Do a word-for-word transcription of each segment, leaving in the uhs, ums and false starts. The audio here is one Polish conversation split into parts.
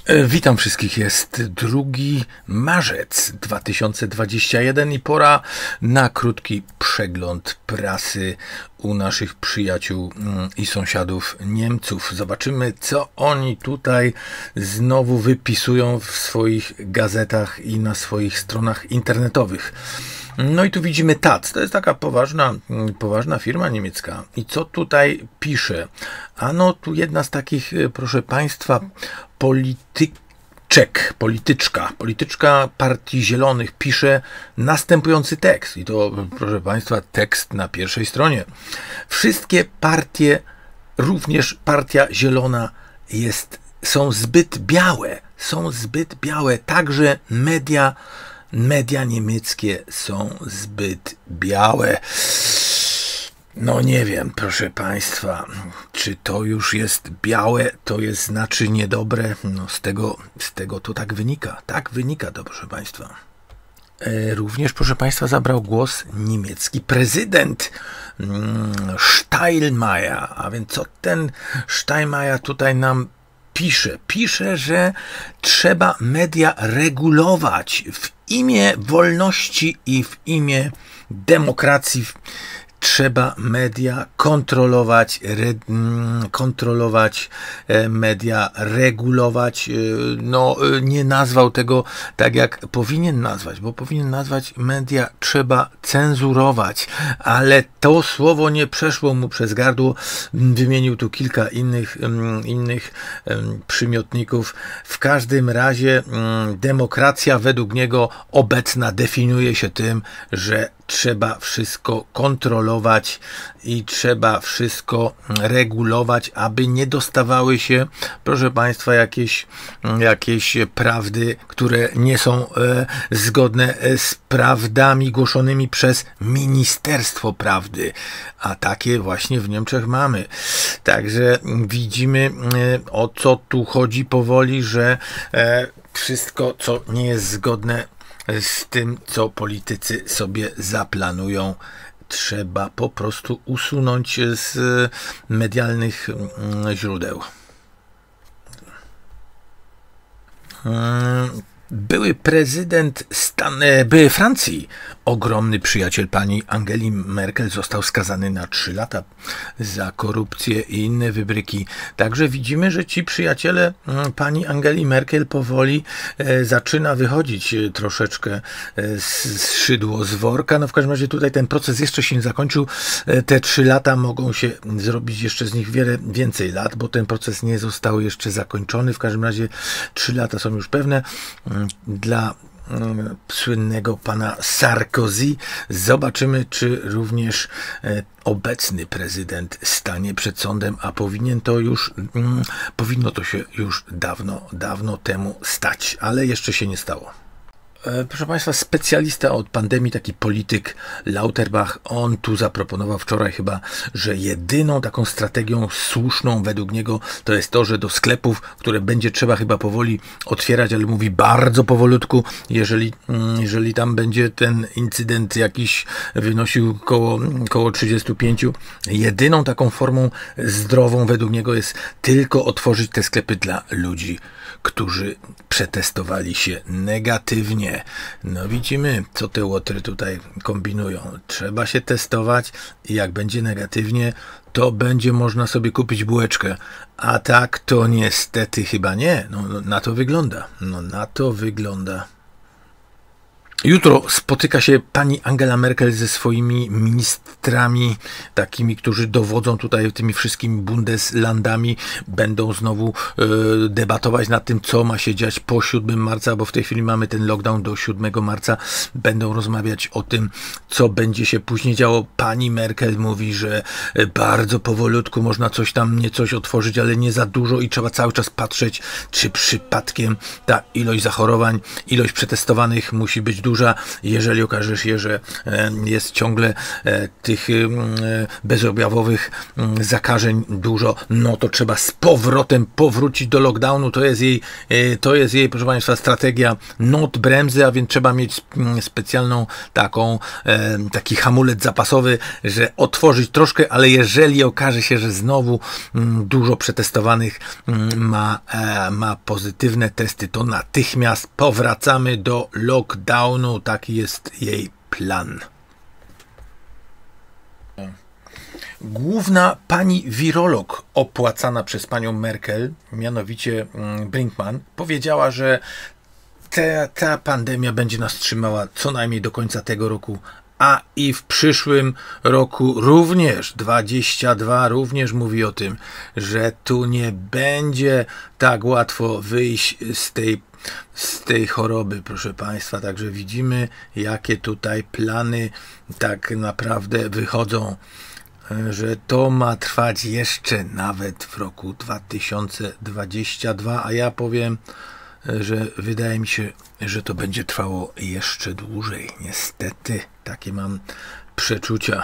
E, Witam wszystkich. Jest drugi marzec dwa tysiące dwudziesty pierwszy i pora na krótki przegląd prasy u naszych przyjaciół mm, i sąsiadów Niemców. Zobaczymy, co oni tutaj znowu wypisują w swoich gazetach i na swoich stronach internetowych. No i tu widzimy T A C. To jest taka poważna, poważna firma niemiecka. I co tutaj pisze? Ano tu jedna z takich, proszę Państwa, polityczek, polityczka, polityczka Partii Zielonych pisze następujący tekst. I to, proszę Państwa, tekst na pierwszej stronie. Wszystkie partie, również Partia Zielona, jest, są zbyt białe. Są zbyt białe. Także media Media niemieckie są zbyt białe. No nie wiem, proszę Państwa, czy to już jest białe, to jest znaczy niedobre. No z tego, z tego to tak wynika. Tak wynika to, proszę Państwa. E, również, proszę Państwa, zabrał głos niemiecki prezydent mm, Steinmeier. A więc co ten Steinmeier tutaj nam pisze? Pisze, że trzeba media regulować w imię wolności i w imię demokracji. Trzeba media kontrolować, re, kontrolować media, regulować. No, nie nazwał tego tak, jak powinien nazwać, bo powinien nazwać media trzeba cenzurować, ale to słowo nie przeszło mu przez gardło. Wymienił tu kilka innych, innych przymiotników. W każdym razie demokracja według niego obecna definiuje się tym, że trzeba wszystko kontrolować i trzeba wszystko regulować, aby nie dostawały się, proszę Państwa, jakieś, jakieś prawdy, które nie są e, zgodne z prawdami głoszonymi przez Ministerstwo Prawdy. A takie właśnie w Niemczech mamy. Także widzimy, e, o co tu chodzi powoli, że e, wszystko, co nie jest zgodne z tym, co politycy sobie zaplanują, trzeba po prostu usunąć z medialnych źródeł. Były prezydent Stan, były Francji, ogromny przyjaciel pani Angeli Merkel, został skazany na trzy lata za korupcję i inne wybryki. Także widzimy, że ci przyjaciele pani Angeli Merkel powoli e, zaczyna wychodzić troszeczkę e, z szydło z worka. No w każdym razie tutaj ten proces jeszcze się nie zakończył. E, te trzy lata mogą się zrobić jeszcze z nich wiele więcej lat, bo ten proces nie został jeszcze zakończony. W każdym razie trzy lata są już pewne. Dla słynnego pana Sarkozy. Zobaczymy, czy również e, obecny prezydent stanie przed sądem, a powinien to już, mm, powinno to się już dawno, dawno temu stać, ale jeszcze się nie stało. Proszę Państwa, specjalista od pandemii, taki polityk Lauterbach, on tu zaproponował wczoraj chyba, że jedyną taką strategią słuszną według niego to jest to, że do sklepów, które będzie trzeba chyba powoli otwierać, ale mówi bardzo powolutku, jeżeli, jeżeli tam będzie ten incydent jakiś wynosił koło, koło trzydziestu pięciu, jedyną taką formą zdrową według niego jest tylko otworzyć te sklepy dla ludzi, którzy przetestowali się negatywnie. No widzimy, co te łotry tutaj kombinują. Trzeba się testować i jak będzie negatywnie, to będzie można sobie kupić bułeczkę. A tak to niestety chyba nie. No, na to wygląda. No na to wygląda. Jutro spotyka się pani Angela Merkel ze swoimi ministrami, takimi, którzy dowodzą tutaj tymi wszystkimi Bundeslandami. Będą znowu e, debatować nad tym, co ma się dziać po siódmego marca, bo w tej chwili mamy ten lockdown do siódmego marca. Będą rozmawiać o tym, co będzie się później działo. Pani Merkel mówi, że bardzo powolutku można coś tam, nie coś otworzyć, ale nie za dużo i trzeba cały czas patrzeć, czy przypadkiem ta ilość zachorowań, ilość przetestowanych musi być duża. Jeżeli okaże się, że jest ciągle tych bezobjawowych zakażeń dużo, no to trzeba z powrotem powrócić do lockdownu. To jest jej, to jest jej, proszę Państwa, strategia not bremzy, a więc trzeba mieć specjalną taką, taki hamulec zapasowy, że otworzyć troszkę, ale jeżeli okaże się, że znowu dużo przetestowanych ma, ma pozytywne testy, to natychmiast powracamy do lockdownu. Taki jest jej plan. Główna pani wirolog opłacana przez panią Merkel, mianowicie Brinkman, powiedziała, że ta, ta pandemia będzie nas trzymała co najmniej do końca tego roku, a i w przyszłym roku również, dwadzieścia dwa również mówi o tym, że tu nie będzie tak łatwo wyjść z tej, z tej choroby, proszę Państwa. Także widzimy, jakie tutaj plany tak naprawdę wychodzą, że to ma trwać jeszcze nawet w roku dwa tysiące dwudziestym drugim, a ja powiem, że wydaje mi się, że to będzie trwało jeszcze dłużej. Niestety, takie mam przeczucia.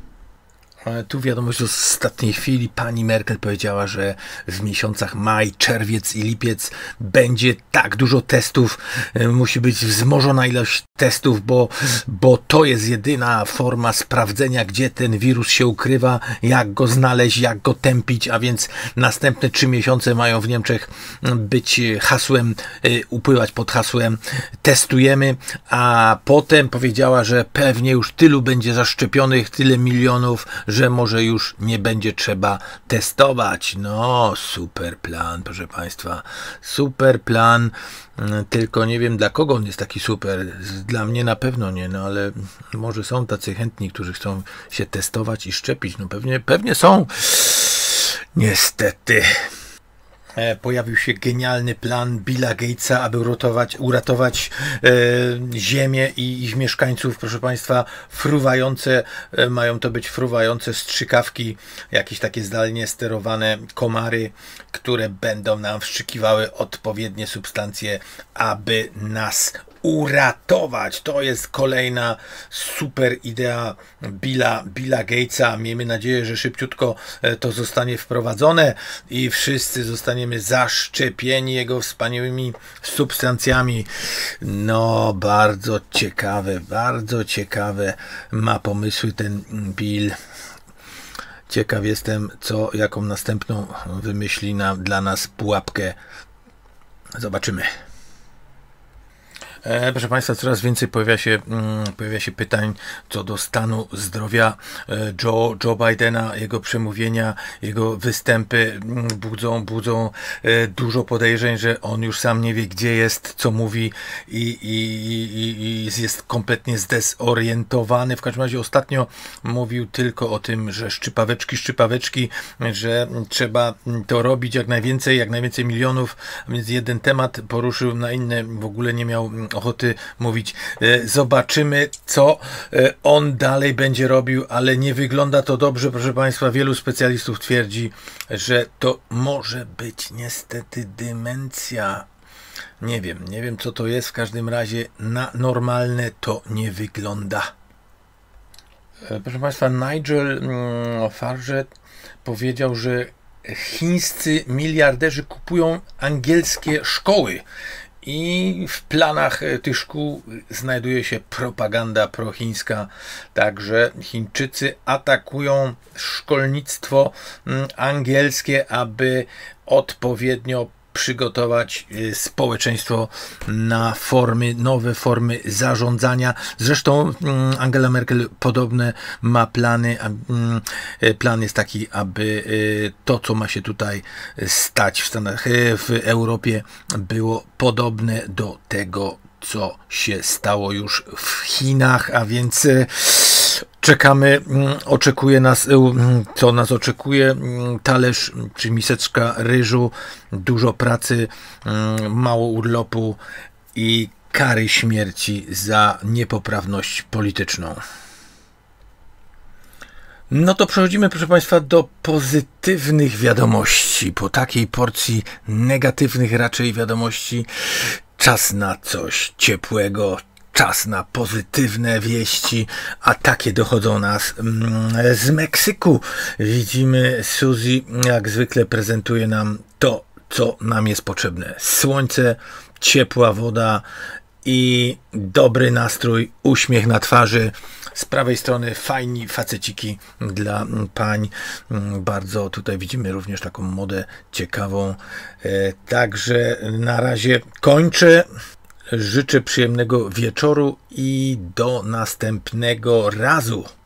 Tu wiadomość z ostatniej chwili. Pani Merkel powiedziała, że w miesiącach maj, czerwiec i lipiec będzie tak dużo testów. Musi być wzmożona ilość testów, bo, bo to jest jedyna forma sprawdzenia, gdzie ten wirus się ukrywa, jak go znaleźć, jak go tępić, a więc następne trzy miesiące mają w Niemczech być hasłem, upływać pod hasłem testujemy, a potem powiedziała, że pewnie już tylu będzie zaszczepionych, tyle milionów, że może już nie będzie trzeba testować. No, super plan, proszę Państwa, super plan, tylko nie wiem, dla kogo on jest taki super. Dla mnie na pewno nie, no ale może są tacy chętni, którzy chcą się testować i szczepić. No pewnie, pewnie są. Niestety. Pojawił się genialny plan Billa Gatesa, aby uratować, uratować e, Ziemię i ich mieszkańców, proszę Państwa, fruwające, e, mają to być fruwające strzykawki, jakieś takie zdalnie sterowane komary, które będą nam wszczykiwały odpowiednie substancje, aby nas uratować. To jest kolejna super idea Billa, Billa Gatesa. Miejmy nadzieję, że szybciutko to zostanie wprowadzone i wszyscy zostaniemy zaszczepieni jego wspaniałymi substancjami. No, bardzo ciekawe, bardzo ciekawe ma pomysły ten Bill. Ciekaw jestem, co, jaką następną wymyśli na, dla nas pułapkę. Zobaczymy. E, proszę Państwa, coraz więcej pojawia się, mm, pojawia się pytań co do stanu zdrowia e, Joe, Joe Bidena, jego przemówienia, jego występy mm, budzą, budzą e, dużo podejrzeń, że on już sam nie wie, gdzie jest, co mówi i, i, i, i jest kompletnie zdezorientowany. W każdym razie ostatnio mówił tylko o tym, że szczypaweczki, szczypaweczki, że trzeba to robić jak najwięcej, jak najwięcej milionów, więc jeden temat poruszył, na inny w ogóle nie miał ochoty mówić. Zobaczymy, co on dalej będzie robił, ale nie wygląda to dobrze, proszę Państwa. Wielu specjalistów twierdzi, że to może być niestety demencja. Nie wiem, nie wiem co to jest, w każdym razie na normalne to nie wygląda. Proszę Państwa, Nigel Farage powiedział, że chińscy miliarderzy kupują angielskie szkoły. I w planach tych szkół znajduje się propaganda prochińska, także Chińczycy atakują szkolnictwo angielskie, aby odpowiednio przygotować społeczeństwo na formy, nowe formy zarządzania. Zresztą Angela Merkel podobne ma plany. Plan jest taki, aby to, co ma się tutaj stać w Stanach, w Europie, było podobne do tego, co się stało już w Chinach, a więc czekamy, oczekuje nas, co nas oczekuje, talerz czy miseczka ryżu, dużo pracy, mało urlopu i kary śmierci za niepoprawność polityczną. No to przechodzimy, proszę Państwa, do pozytywnych wiadomości. Po takiej porcji negatywnych raczej wiadomości czas na coś ciepłego, czas na pozytywne wieści, a takie dochodzą nas z Meksyku. Widzimy, Suzy jak zwykle prezentuje nam to, co nam jest potrzebne. Słońce, ciepła woda i dobry nastrój, uśmiech na twarzy. Z prawej strony fajni faceciki dla pań. Bardzo tutaj widzimy również taką modę ciekawą. Także na razie kończę. Życzę przyjemnego wieczoru i do następnego razu.